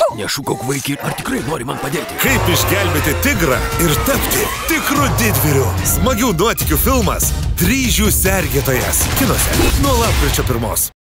Nešūkauk, vaikį, ar tikrai nori man padėti? Kaip išgelbėti tigrą ir tapti tikru didvyriu. Smagių nuotykių filmas Dryžių sergėtojas. Kinuose nuo lapkričio 1.